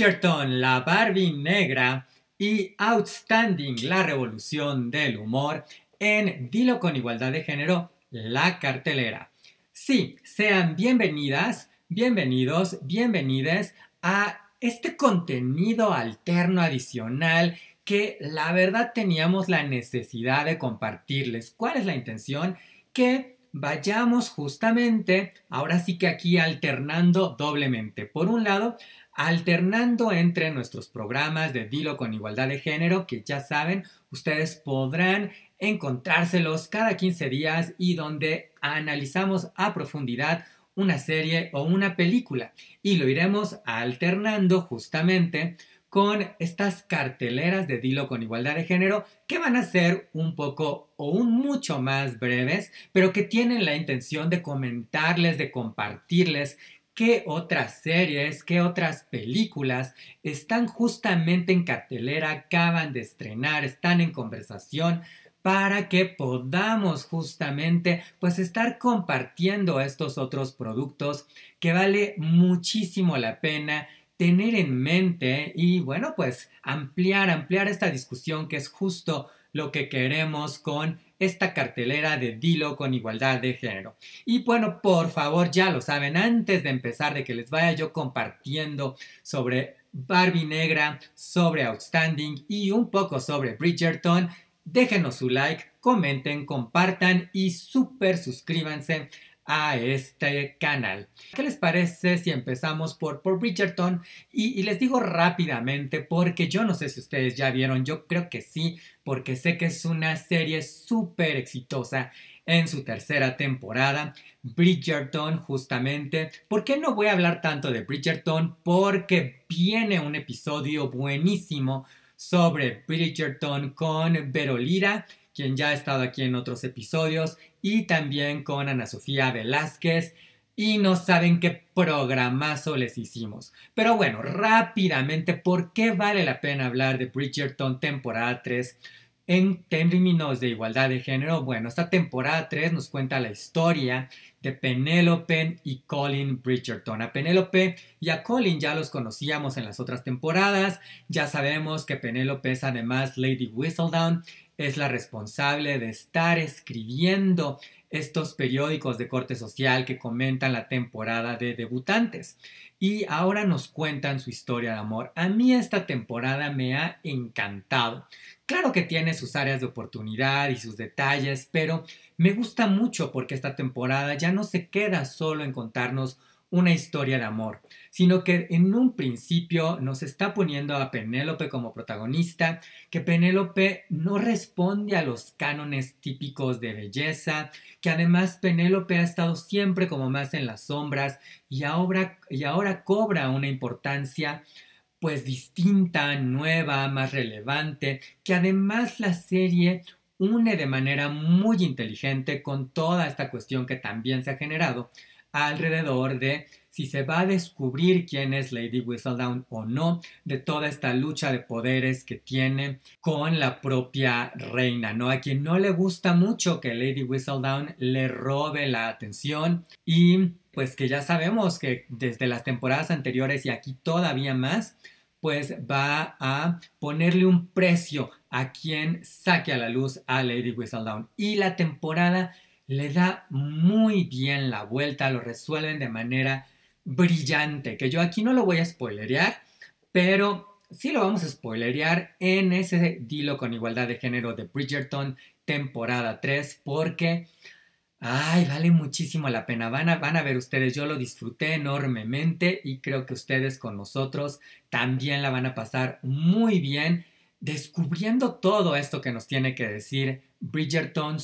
Bridgerton, la Barbie negra y Outstanding, la revolución del humor en Dilo con igualdad de género, la cartelera. Sí, sean bienvenidas, bienvenidos, bienvenides a este contenido alterno adicional que la verdad teníamos la necesidad de compartirles. ¿Cuál es la intención? Que vayamos justamente, ahora sí que aquí alternando doblemente. Por un lado, alternando entre nuestros programas de Dilo con igualdad de género, que ya saben, ustedes podrán encontrárselos cada 15 días y donde analizamos a profundidad una serie o una película. Y lo iremos alternando justamente con estas carteleras de Dilo con igualdad de género que van a ser un poco o un mucho más breves, pero que tienen la intención de comentarles, de compartirles qué otras series, qué otras películas están justamente en cartelera, acaban de estrenar, están en conversación para que podamos justamente pues estar compartiendo estos otros productos que vale muchísimo la pena tener en mente y bueno pues ampliar esta discusión que es justo lo que queremos con esta cartelera de Dilo con igualdad de género. Y bueno, por favor, ya lo saben, antes de empezar, de que les vaya yo compartiendo sobre Barbie negra, sobre Outstanding y un poco sobre Bridgerton, déjenos su like, comenten, compartan y súper suscríbanse a este canal. ¿Qué les parece si empezamos por Bridgerton? Y les digo rápidamente porque yo no sé si ustedes ya vieron, yo creo que sí, porque sé que es una serie súper exitosa en su tercera temporada. Bridgerton, justamente. ¿Por qué no voy a hablar tanto de Bridgerton? Porque viene un episodio buenísimo sobre Bridgerton con Vero Lira, quien ya ha estado aquí en otros episodios, y también con Ana Sofía Velázquez. Y no saben qué programazo les hicimos. Pero bueno, rápidamente, ¿por qué vale la pena hablar de Bridgerton temporada 3 en términos de igualdad de género? Bueno, esta temporada 3 nos cuenta la historia de Penélope y Colin Bridgerton. A Penélope y a Colin ya los conocíamos en las otras temporadas. Ya sabemos que Penélope es además Lady Whistledown, es la responsable de estar escribiendo estos periódicos de corte social que comentan la temporada de debutantes. Y ahora nos cuentan su historia de amor. A mí esta temporada me ha encantado. Claro que tiene sus áreas de oportunidad y sus detalles, pero me gusta mucho porque esta temporada ya no se queda solo en contarnos una historia de amor, sino que en un principio nos está poniendo a Penélope como protagonista, que Penélope no responde a los cánones típicos de belleza, que además Penélope ha estado siempre como más en las sombras y ahora cobra una importancia pues distinta, nueva, más relevante, que además la serie une de manera muy inteligente con toda esta cuestión que también se ha generado alrededor de si se va a descubrir quién es Lady Whistledown o no, de toda esta lucha de poderes que tiene con la propia reina, ¿no? A quien no le gusta mucho que Lady Whistledown le robe la atención y pues que ya sabemos que desde las temporadas anteriores y aquí todavía más, pues va a ponerle un precio a quien saque a la luz a Lady Whistledown. Y la temporada le da muy bien la vuelta, lo resuelven de manera brillante, que yo aquí no lo voy a spoilerear, pero sí lo vamos a spoilerear en ese Dilo con igualdad de género de Bridgerton temporada 3, porque ay, vale muchísimo la pena. Van a ver ustedes, yo lo disfruté enormemente y creo que ustedes con nosotros también la van a pasar muy bien descubriendo todo esto que nos tiene que decir Bridgerton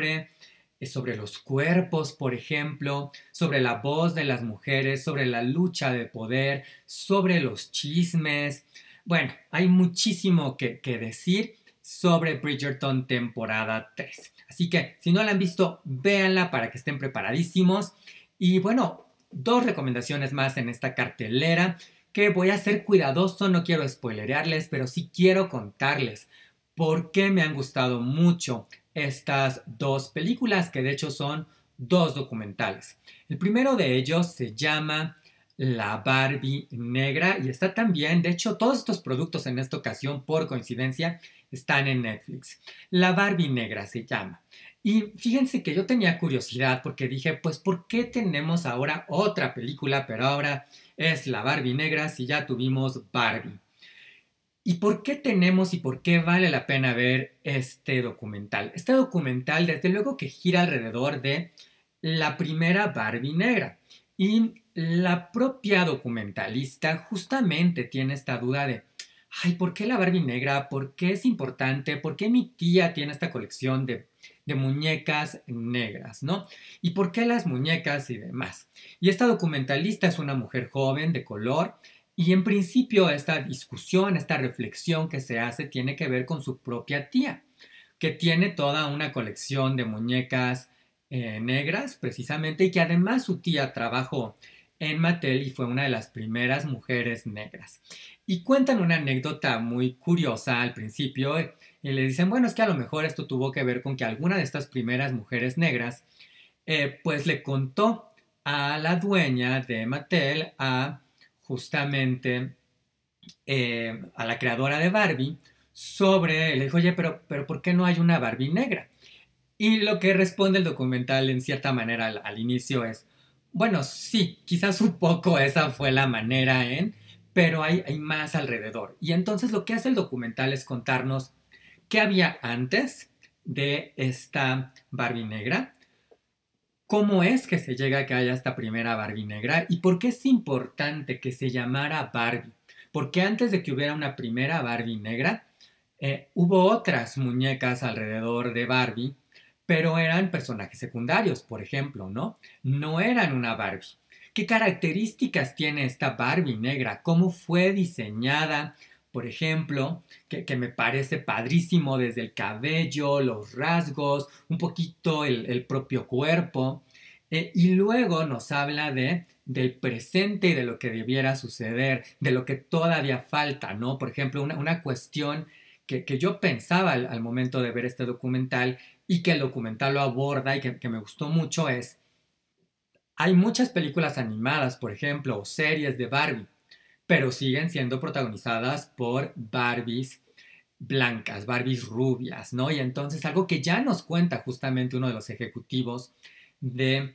sobre los cuerpos, por ejemplo, sobre la voz de las mujeres, sobre la lucha de poder, sobre los chismes. Bueno, hay muchísimo que decir sobre Bridgerton temporada 3. Así que si no la han visto, véanla para que estén preparadísimos. Y bueno, dos recomendaciones más en esta cartelera que voy a ser cuidadoso, no quiero spoilerearles, pero sí quiero contarles por qué me han gustado mucho estas dos películas, que de hecho son dos documentales. El primero de ellos se llama la Barbie negra y está también, de hecho, todos estos productos en esta ocasión, por coincidencia, están en Netflix. La Barbie negra se llama. Y fíjense que yo tenía curiosidad porque dije, pues, ¿por qué tenemos ahora otra película, pero ahora es la Barbie negra si ya tuvimos Barbie? ¿Y por qué tenemos y por qué vale la pena ver este documental? Este documental, desde luego que gira alrededor de la primera Barbie negra. Y la propia documentalista justamente tiene esta duda de, ay, ¿por qué la Barbie negra? ¿Por qué es importante? ¿Por qué mi tía tiene esta colección de muñecas negras, ¿no? ¿Y por qué las muñecas y demás? Y esta documentalista es una mujer joven, de color, y en principio esta discusión, esta reflexión que se hace tiene que ver con su propia tía, que tiene toda una colección de muñecas negras precisamente y que además su tía trabajó en Mattel y fue una de las primeras mujeres negras. Y cuentan una anécdota muy curiosa al principio y le dicen, bueno, es que a lo mejor esto tuvo que ver con que alguna de estas primeras mujeres negras pues le contó a la dueña de Mattel, a justamente a la creadora de Barbie, le dijo, oye, pero ¿por qué no hay una Barbie negra? Y lo que responde el documental en cierta manera al inicio es, bueno, sí, quizás un poco esa fue la manera pero hay más alrededor. Y entonces lo que hace el documental es contarnos qué había antes de esta Barbie negra, cómo es que se llega a que haya esta primera Barbie negra y por qué es importante que se llamara Barbie. Porque antes de que hubiera una primera Barbie negra, hubo otras muñecas alrededor de Barbie, pero eran personajes secundarios, por ejemplo, ¿no? No eran una Barbie. ¿Qué características tiene esta Barbie negra? ¿Cómo fue diseñada? Por ejemplo, que me parece padrísimo desde el cabello, los rasgos, un poquito el propio cuerpo. Y luego nos habla del presente y de lo que debiera suceder, de lo que todavía falta, ¿no? Por ejemplo, una cuestión que yo pensaba al momento de ver este documental y que el documental lo aborda y que me gustó mucho es, hay muchas películas animadas, por ejemplo, o series de Barbie, pero siguen siendo protagonizadas por Barbies blancas, Barbies rubias, ¿no? Y entonces algo que ya nos cuenta justamente uno de los ejecutivos de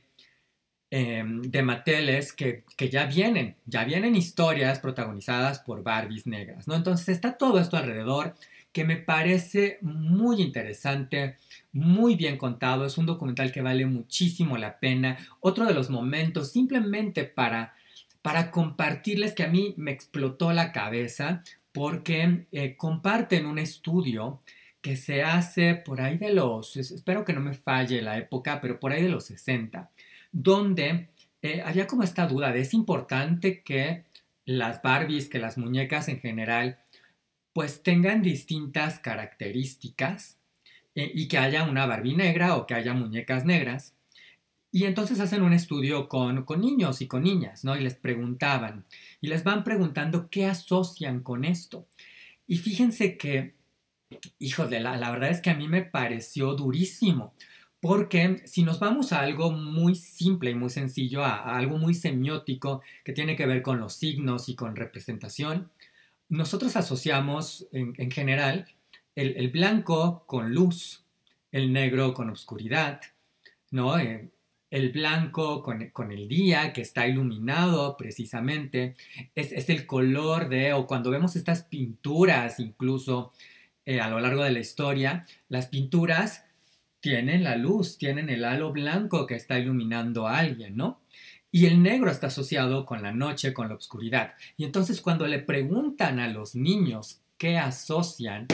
de Mattel es que ya vienen historias protagonizadas por Barbies negras, ¿no? Entonces está todo esto alrededor que me parece muy interesante, muy bien contado, es un documental que vale muchísimo la pena. Otro de los momentos, simplemente para compartirles que a mí me explotó la cabeza, porque comparten un estudio que se hace por ahí espero que no me falle la época, pero por ahí de los 60 donde había como esta duda de es importante que las Barbies, que las muñecas en general, pues tengan distintas características y que haya una Barbie negra o que haya muñecas negras. Y entonces hacen un estudio con niños y con niñas, ¿no? Y les preguntaban, y les van preguntando qué asocian con esto. Y fíjense que, híjole, la verdad es que a mí me pareció durísimo, porque si nos vamos a algo muy simple y muy sencillo, a algo muy semiótico que tiene que ver con los signos y con representación, nosotros asociamos en general el blanco con luz, el negro con oscuridad, ¿no? El blanco con el día que está iluminado precisamente, es el color o cuando vemos estas pinturas incluso a lo largo de la historia, las pinturas tienen la luz, tienen el halo blanco que está iluminando a alguien, ¿no? Y el negro está asociado con la noche, con la oscuridad. Y entonces cuando le preguntan a los niños qué asocian,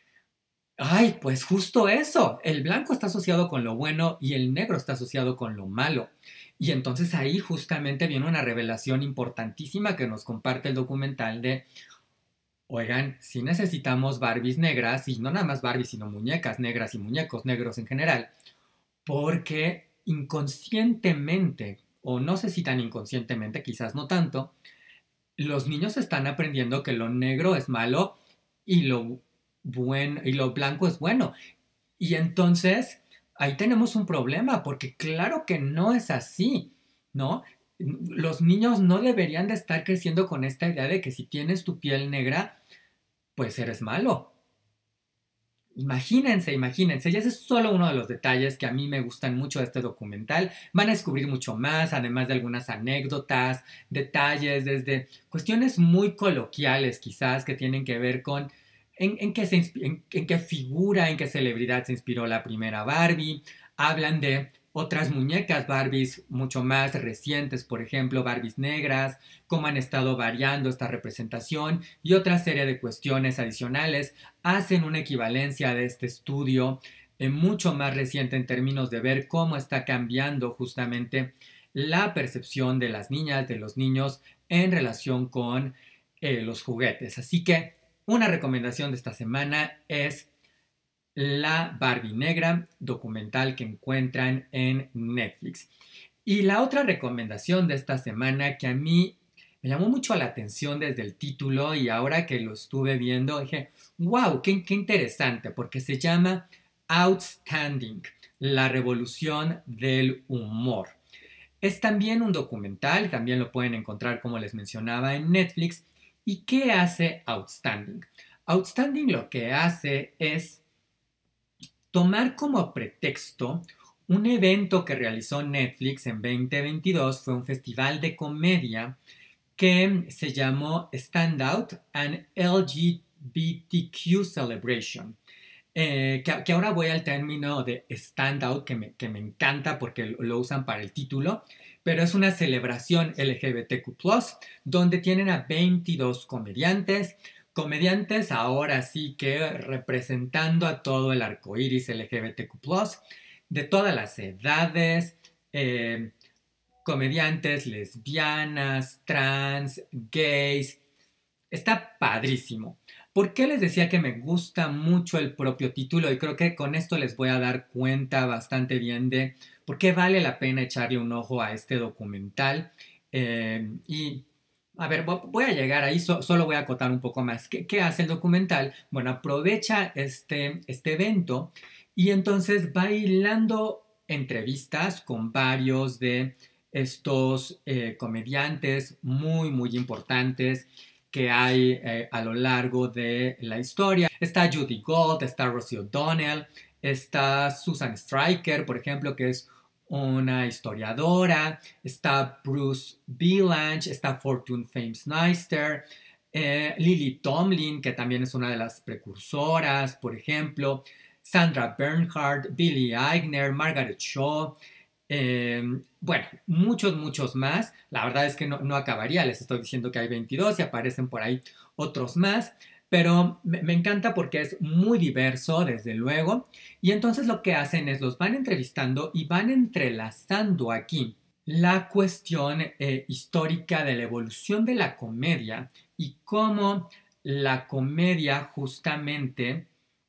ay, pues justo eso, el blanco está asociado con lo bueno y el negro está asociado con lo malo. Y entonces ahí justamente viene una revelación importantísima que nos comparte el documental de, oigan, si necesitamos Barbies negras, y no nada más Barbies, sino muñecas negras y muñecos negros en general, porque inconscientemente, o no sé si tan inconscientemente, quizás no tanto, los niños están aprendiendo que lo negro es malo y y lo blanco es bueno. Y entonces ahí tenemos un problema, porque claro que no es así, ¿no? Los niños no deberían de estar creciendo con esta idea de que si tienes tu piel negra, pues eres malo. Imagínense, imagínense, y ese es solo uno de los detalles que a mí me gustan mucho de este documental. Van a descubrir mucho más, además de algunas anécdotas, detalles, desde cuestiones muy coloquiales quizás que tienen que ver con en qué, en qué figura, en qué celebridad se inspiró la primera Barbie. Hablan de otras muñecas Barbies mucho más recientes, por ejemplo, Barbies negras, cómo han estado variando esta representación y otra serie de cuestiones adicionales hacen una equivalencia de este estudio mucho más reciente en términos de ver cómo está cambiando justamente la percepción de las niñas, de los niños en relación con los juguetes. Así que una recomendación de esta semana es La Barbie Negra, documental que encuentran en Netflix. Y la otra recomendación de esta semana que a mí me llamó mucho la atención desde el título y ahora que lo estuve viendo dije, wow, qué interesante, porque se llama Outstanding, la revolución del humor. Es también un documental, también lo pueden encontrar como les mencionaba en Netflix. ¿Y qué hace Outstanding? Outstanding lo que hace es tomar como pretexto un evento que realizó Netflix en 2022, fue un festival de comedia que se llamó Stand Out, an LGBTQ Celebration. Que ahora voy al término de stand out, que me encanta porque lo usan para el título, pero es una celebración LGBTQ+, donde tienen a 22 comediantes, comediantes ahora sí que representando a todo el arco iris LGBTQ+, de todas las edades, comediantes lesbianas, trans, gays. Está padrísimo. ¿Por qué les decía que me gusta mucho el propio título? Y creo que con esto les voy a dar cuenta bastante bien de por qué vale la pena echarle un ojo a este documental. Y a ver, voy a llegar ahí, solo voy a acotar un poco más. ¿Qué hace el documental? Bueno, aprovecha este evento y entonces va hilando entrevistas con varios de estos comediantes muy importantes que hay a lo largo de la historia. Está Judy Gold, está Rosie O'Donnell, está Susan Stryker, por ejemplo, que es una historiadora, está Bruce Vilanch, está Fortune Famesneister, Lily Tomlin, que también es una de las precursoras, por ejemplo, Sandra Bernhard, Billy Eichner, Margaret Shaw, bueno, muchos más. La verdad es que no acabaría, les estoy diciendo que hay 22 y aparecen por ahí otros más, pero me encanta porque es muy diverso, desde luego, y entonces lo que hacen es los van entrevistando y van entrelazando aquí la cuestión histórica de la evolución de la comedia y cómo la comedia justamente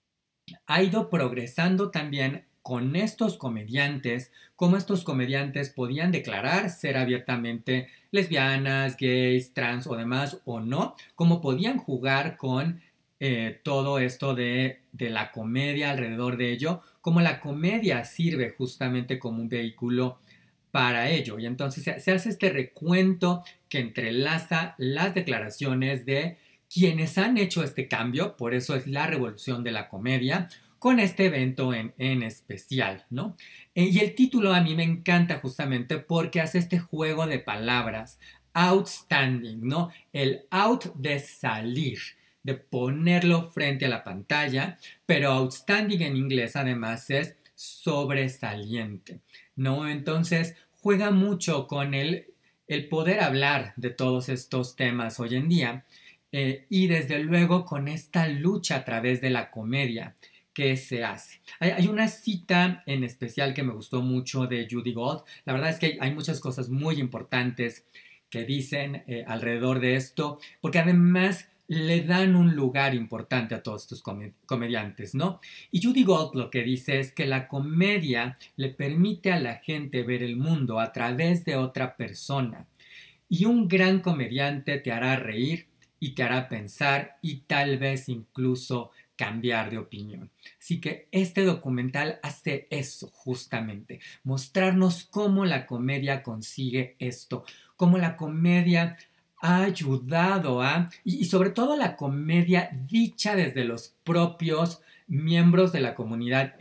ha ido progresando también con estos comediantes, cómo estos comediantes podían declarar ser abiertamente lesbianas, gays, trans o demás o no, cómo podían jugar con todo esto de la comedia alrededor de ello, cómo la comedia sirve justamente como un vehículo para ello. Y entonces se hace este recuento que entrelaza las declaraciones de quienes han hecho este cambio, por eso es la revolución de la comedia, con este evento en especial, ¿no? Y el título a mí me encanta justamente porque hace este juego de palabras, outstanding, ¿no? El out de salir, de ponerlo frente a la pantalla, pero outstanding en inglés además es sobresaliente, ¿no? Entonces juega mucho con el poder hablar de todos estos temas hoy en día y desde luego con esta lucha a través de la comedia que se hace. Hay una cita en especial que me gustó mucho de Judy Gold. La verdad es que hay muchas cosas muy importantes que dicen alrededor de esto, porque además le dan un lugar importante a todos estos comediantes, ¿no? Y Judy Gold lo que dice es que la comedia le permite a la gente ver el mundo a través de otra persona. Y un gran comediante te hará reír y te hará pensar y tal vez incluso cambiar de opinión. Así que este documental hace eso justamente, mostrarnos cómo la comedia consigue esto, cómo la comedia ha ayudado y sobre todo la comedia dicha desde los propios miembros de la comunidad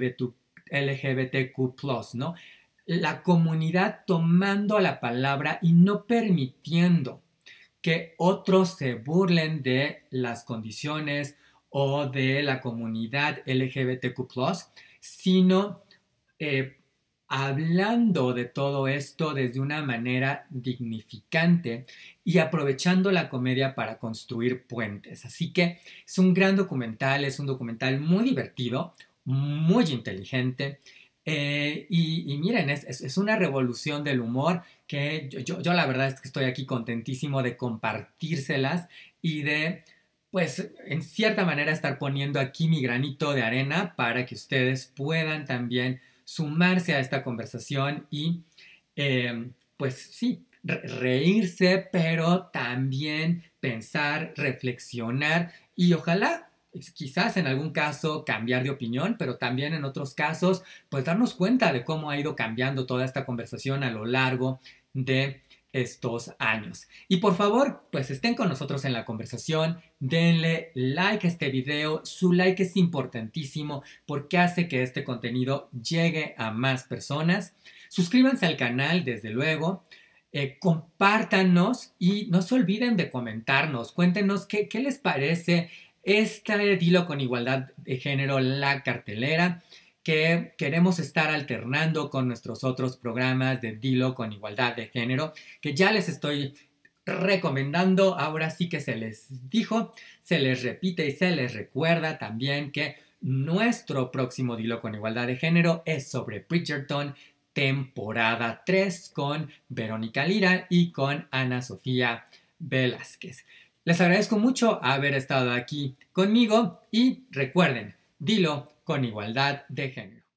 LGBTQ+, ¿no? La comunidad tomando la palabra y no permitiendo que otros se burlen de las condiciones o de la comunidad LGBTQ+, sino eh, hablando de todo esto desde una manera dignificante y aprovechando la comedia para construir puentes. Así que es un gran documental, es un documental muy divertido, muy inteligente. Y miren, es una revolución del humor que yo la verdad es que estoy aquí contentísimo de compartírselas y de, pues, en cierta manera estar poniendo aquí mi granito de arena para que ustedes puedan también sumarse a esta conversación y, pues sí, reírse, pero también pensar, reflexionar y ojalá, quizás en algún caso cambiar de opinión, pero también en otros casos, pues darnos cuenta de cómo ha ido cambiando toda esta conversación a lo largo de estos años. Y por favor, pues estén con nosotros en la conversación, denle like a este video, su like es importantísimo porque hace que este contenido llegue a más personas. Suscríbanse al canal, desde luego, compártanos y no se olviden de comentarnos, cuéntenos qué les parece este Dilo con Igualdad de Género, la cartelera, que queremos estar alternando con nuestros otros programas de Dilo con Igualdad de Género, que ya les estoy recomendando. Ahora sí que se les dijo, se les repite y se les recuerda también que nuestro próximo Dilo con Igualdad de Género es sobre Bridgerton, temporada 3, con Verónica Lira y con Ana Sofía Velázquez. Les agradezco mucho haber estado aquí conmigo y recuerden, dilo con igualdad de género.